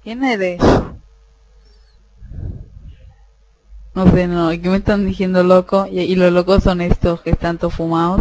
¿Quién eres? No sé, no, ¿qué me están diciendo loco? Y los locos son estos que están todos fumados.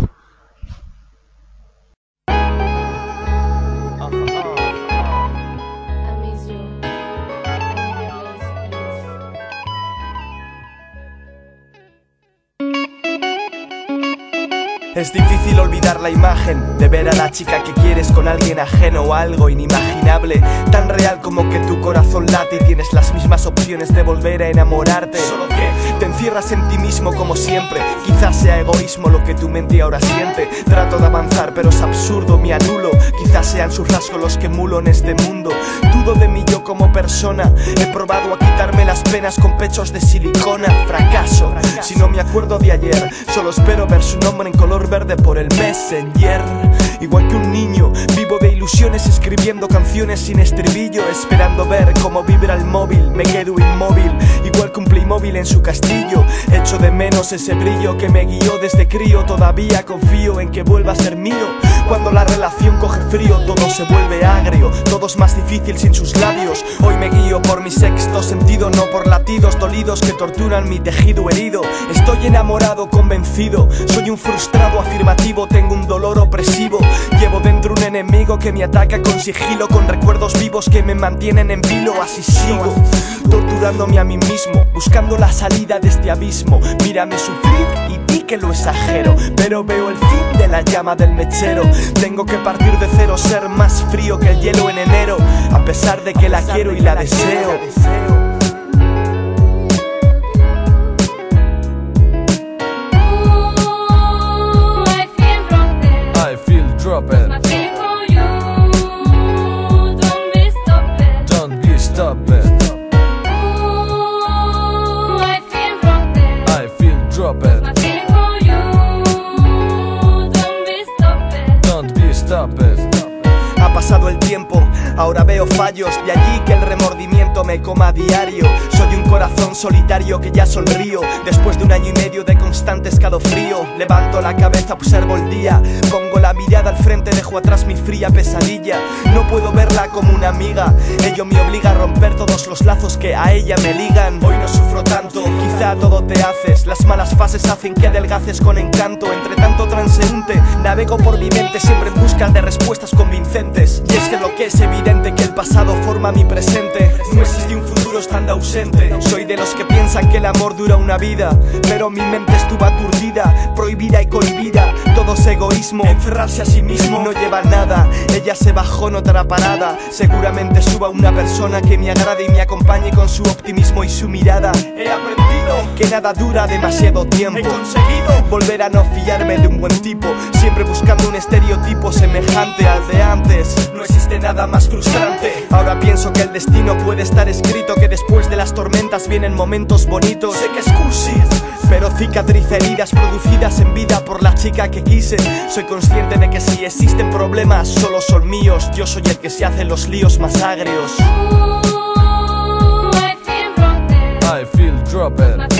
Es difícil olvidar la imagen de ver a la chica que quieres con alguien ajeno o algo inimaginable, tan real como que tu corazón late y tienes las mismas opciones de volver a enamorarte. Solo que te encierras en ti mismo como siempre. Quizás sea egoísmo lo que tu mente ahora siente. Trato de avanzar pero es absurdo, me anulo. Quizás sean sus rasgos los que emulo en este mundo. Dudo de mí yo como persona. He probado a quitarme las penas con pechos de silicona. Fracaso, si no me acuerdo de ayer. Solo espero ver su nombre en color verde por el Messenger. Igual que un niño, vivo de ilusiones escribiendo canciones sin estribillo, esperando ver cómo vibra el móvil. Me quedo inmóvil, igual que un Playmobil en su castillo. Echo de menos ese brillo que me guió desde crío. Todavía confío en que vuelva a ser mío. Cuando la relación coge frío, todo se vuelve agrio. Todo es más difícil sin sus labios. Hoy me guío por mi sexto sentido, no por latidos dolidos que torturan mi tejido herido. Estoy enamorado, convencido. Soy un frustrado afirmativo, tengo un dolor opresivo. Llevo dentro un enemigo que me ataca con sigilo, con recuerdos vivos que me mantienen en vilo. Así sigo, torturándome a mí mismo, buscando la salida de este abismo. Mírame sufrir y di que lo exagero, pero veo el fin de la llama del mechero. Tengo que partir de cero, ser más frío que el hielo en enero, a pesar de que la quiero y la deseo. Drop it. My feeling for you, don't be stopping. Don't be stopping. Ooh, I feel drop it. I feel drop it. My feeling for you, don't be stopping. Don't be stopping. Ha pasado el tiempo, ahora veo fallos, de allí que el remordimiento me coma a diario. Soy un corazón solitario que ya sonrío, después de un año y medio de constante escalofrío. Levanto la cabeza, observo el día, pongo la mirada al frente, dejo atrás mi fría pesadilla. No puedo verla como una amiga, ello me obliga a romper todos los lazos que a ella me ligan. Hoy no sufro tanto, quizá todo te haces. Las malas fases hacen que adelgaces con encanto. Entre tanto transeúnte, navego por mi mente siempre en busca de respuestas convincentes. Y es que lo que es evidente que el pasado forma mi presente. No existe un futuro estando ausente. Soy de los que piensan que el amor dura una vida, pero mi mente estuvo aturdida, prohibida y cohibida. Todo es egoísmo, encerrarse a sí mismo no lleva a nada. Ella se bajó en otra parada. Seguramente suba una persona que me agrade y me acompañe con su optimismo y su mirada. He aprendido que nada dura demasiado tiempo. He conseguido volver a no fiarme de un buen tipo, siempre buscando un estereotipo semejante al de antes. No existe nada más frustrante. Ahora pienso que el destino puede estar escrito, que después de las tormentas vienen momentos bonitos. Sé que es cursi, pero cicatriza heridas producidas en vida por la chica que quise. Soy consciente de que si existen problemas solo son míos. Yo soy el que se hace los líos más agrios. I feel drop it.